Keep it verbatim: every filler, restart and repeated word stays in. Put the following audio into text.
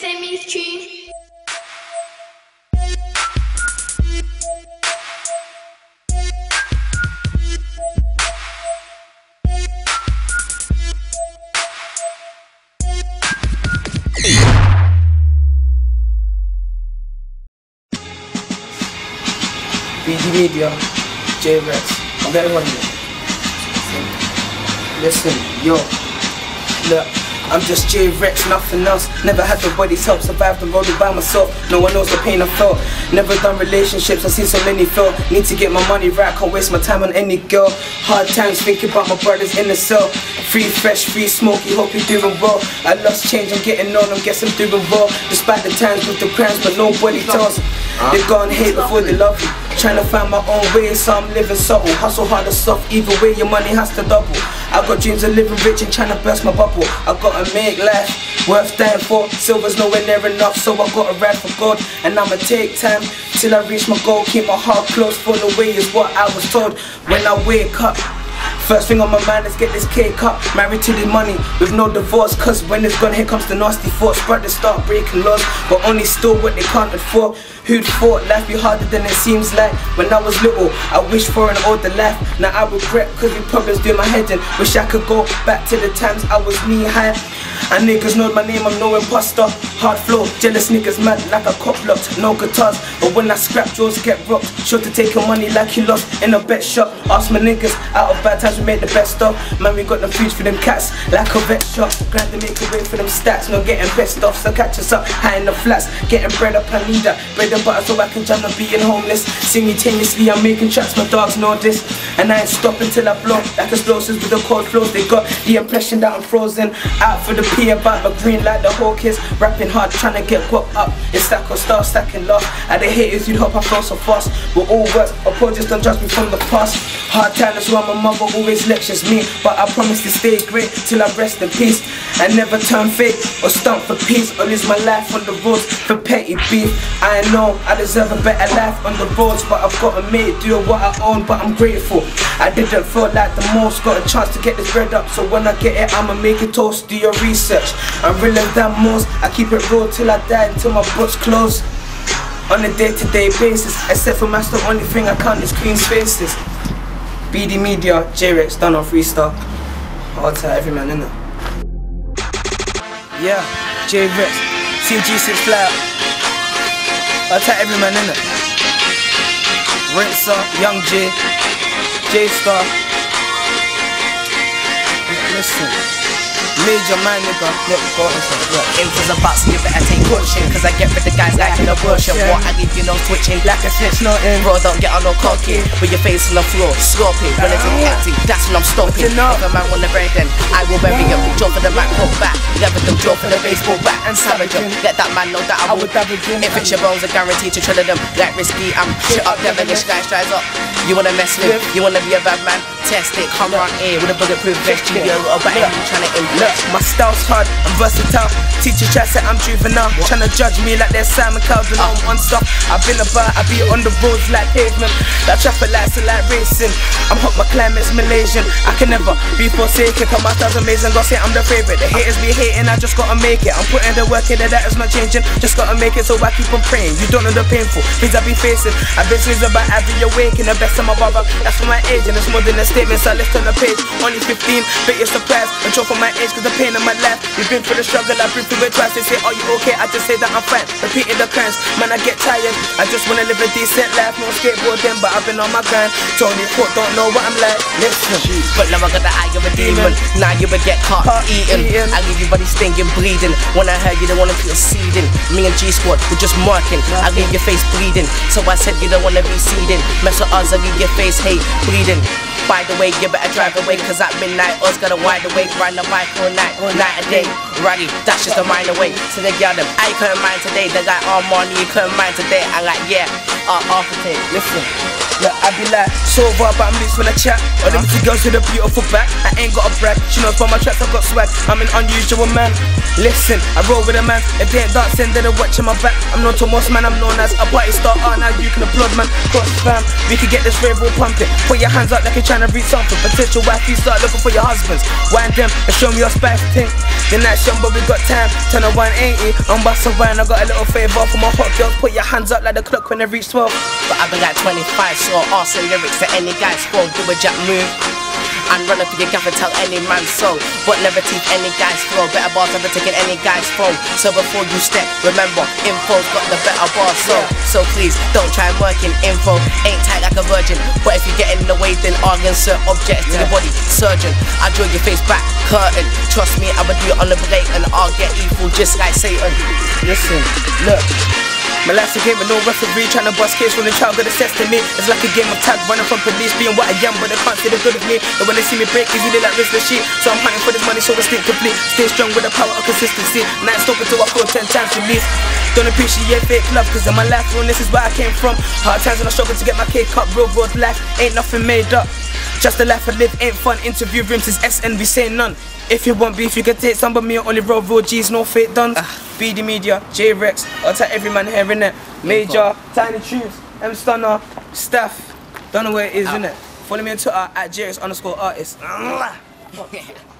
play me tune. B D Media, J-Rex, I'm getting on you. Listen, yo, look, I'm just J-Rex, nothing else. Never had nobody's help, survived the road by myself. No one knows the pain I felt. Never done relationships, I've seen so many fail. Need to get my money right, can't waste my time on any girl. Hard times thinking about my brothers in the cell. Free fresh, free smoky, hope you're doing well. I lost change, I'm getting on, I'm guessing I'm doing well. Despite the times with the crimes, but nobody tells. They go and hate before they love you. Trying to find my own way, so I'm living subtle. Hustle hard or soft, either way your money has to double. I got dreams of living rich and trying to burst my bubble. I gotta make life worth dying for. Silver's nowhere near enough, so I gotta ride for gold. And I'ma take time till I reach my goal. Keep my heart close, fall away is what I was told. When I wake up, first thing on my mind is get this cake up. Married to the money with no divorce, cause when it's gone here comes the nasty thoughts. Brothers start breaking laws, but only still what they can't afford. Who'd thought life be harder than it seems like? When I was little, I wished for an older life. Now I regret cause the problems do my head in. Wish I could go back to the times I was knee high. And niggas know my name, I'm no imposter. Hard flow, jealous niggas mad like a cop locked. No guitars, but when I scrap, jaws get rocked. Sure to take your money like you lost in a bet shop. Ask my niggas, out of bad times we make the best of. Man, we got the foods for them cats, like a vet shop. Grind to make a way for them stats, no getting best off. So catch us up, high in the flats, getting bread up, I need that. Bread and butter so I can jam, not being homeless. Simultaneously, I'm making tracks, my dogs know this. And I ain't stopping till I blow, like explosives with the cold flows. They got the impression that I'm frozen. Out for the P about my green like the Hawkins. Rapping hard, trying to get guap up. It's stack or star, stacking love. And the haters, you'd hope I flow so fast. We're all works, apologies don't judge me from the past. Hard times why my mother always lectures me. But I promise to stay great till I rest in peace. And never turn fake or stunt for peace. Or lose my life on the roads for petty beef. I know I deserve a better life on the roads, but I've got to make do what I own, but I'm grateful. I didn't feel like the most, got a chance to get this bread up. So when I get it, I'ma make it toast, do your research. I'm realer than most, I keep it raw till I die, until my books close. On a day-to-day basis, except for that's the only thing I count is clean spaces. B D Media, J-Rex, done on freestyle. I'll tell every man in it. Yeah, J-Rex, C G six fly out. I'll tell every man in it. Rinser, Young J, J-Star. Listen. Major man nigga, let me go inside. Infos about so you better take caution, cause I get rid of guys like in a worship. What I leave you no switching, like a snitch, nothing. Bro, don't get on no cocky, with your face on the floor, sloppy. When it's empty, that's when I'm stopping. If a man wanna bury then, I will bury him. Draw for the back, walk back. Never them draw for the baseball bat and savage him. Let that man know that I will damage him. If it's your bones, I guarantee to tread them. Like risky, I'm shit up, devilish guy strides up. You wanna mess with, you wanna be a bad man. Test it, come round here with a bulletproof vest. You get a little bit of trying to impress. My style's hard, I'm versatile. Teachers try to say I'm juvenile, trying to judge me like they're Simon Cowden on one stop. I've been about, I be on the roads like pavement. That traffic lights are like racing. I'm hot, my climate's Malaysian. I can never be forsaken, cause my style's amazing. Gotta say I'm the favorite. The haters be hating, I just gotta make it. I'm putting the work in there, that is not changing. Just gotta make it, so I keep on praying. You don't know the painful things I be facing. I've been serious about every awakening, the best of my brother. That's for my age, and it's more than a statement. So let's turn the page. Only fifteen, but you're surprised. And for my age, cause the pain in my life. We've been through the struggle, I've been through it twice. They say, are you okay? I just say that I'm fine. Repeating the crimes, man, I get tired. I just wanna live a decent life. No skateboarding, but I've been on my grind. Tony Court don't know what I'm like. Listen, but now I got the eye of a demon. Now you would get caught eating. I leave your body stinking, bleeding. When I heard you don't wanna feel seeding. Me and G Squad, we're just marking. I leave your face bleeding. So I said you don't wanna be seeding. Mess with us, I leave your face hate bleeding. By the way, you better drive away, cause at midnight, us got a wide awake, ride the bike all night, all night a day. Rally, that's just a mind away. So they got them, I couldn't mind today. They like, oh, money, you couldn't mind today. I'm like, yeah, uh, after take. Listen. Look, I be like, so far, but I'm loose when I chat. All them two girls with a beautiful back. I ain't got a brag. She knows by my tracks, I've got swag. I'm an unusual man. Listen, I roll with a man. If they ain't dancing, then they're watching my back. I'm known to most man, I'm known as a party star. Oh, now you can applaud, man. Cross fam, we can get this rave all pumping. Put your hands up like you're trying to read something. Potential wife, you start looking for your husbands. Wind them and show me your spice thing. Then that shit young but we got time. Turn a one eighty, I'm bustin' wine. I got a little favour for my hot girls. Put your hands up like the clock when they reach twelve. But I've been like twenty-five, so I'll ask the lyrics to any guy's phone. Do a jack move and run up to your gaff and tell any man so. But never teeth any guy's flow. Better bars never taking any guy's phone. So before you step, remember, info's got the better bar. So, so please, don't try and work in info. Ain't tight like a virgin. But if you get in the way, then I'll insert objects to the body. Surgeon, I draw your face back, curtain. Trust me, I would do it on the blade and I'll get evil just like Satan. Listen, look. My life's a game with no referee, trying to bust case when the child got assessed to me. It's like a game of tag, running from police, being what I am, but they can't see the good of me. And when they see me break, easy they like restless sheep. So I'm hunting for this money, so I stick complete. Stay strong with the power of consistency. And I ain't stopping till I feel ten times release. Don't appreciate fake love, cause in my life, well, this is where I came from. Hard times when I struggle to get my cake up, real world life, ain't nothing made up. Just the life I live ain't fun. Interview rooms is S N, we say none. If you want beef, you can take some, but me only roll real G's, no fake duns. Uh, B D Media, J Rex, I'll tell every man here innit. Major, Tiny Tunes, M Stunner, Staff. Don't know where it is, innit. Follow me on Twitter at J Rex underscore artist.